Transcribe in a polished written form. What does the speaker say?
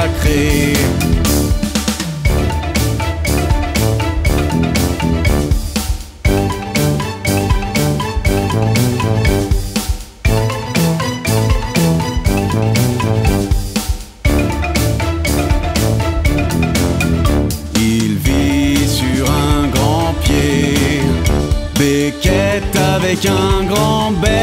sacré. Il vit sur un grand pied, Beckett avec un grand bec.